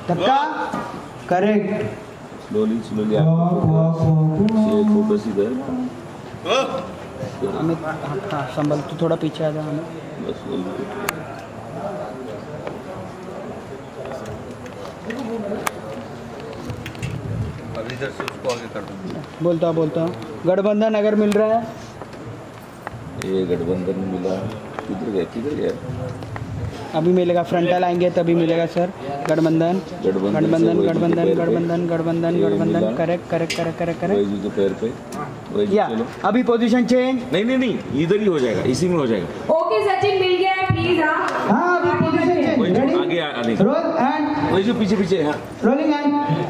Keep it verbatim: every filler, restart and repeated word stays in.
धक्का, correct. Slowly slowly focus इधर। अमित हाँ संभल, तू थोड़ा पीछे आ जा अमित। बस अभी इधर से उसको आगे कर दूँगा। बोलता बोलता गठबंधन अगर मिल रहा है, ये गठबंधन मिला, किधर गया किधर गया? अभी मिलेगा, फ्रंटल आएंगे तभी मिलेगा सर। गठबंधन गठबंधन गठबंधन गठबंधन गठबंधन गठबंधन, correct correct correct correct correct. वही जो पैर पे वही। या अभी पोजीशन चेंज। नहीं नहीं नहीं, इधर ही हो जाएगा, इसी में हो जाएगा। ओके सचिन मिल गया है प्लीज। हाँ हाँ अभी पोजीशन चेंज, वही जो रेडी, आगे आने रोल एंड वही जो पीछे पीछे। हाँ रोलिंग एंड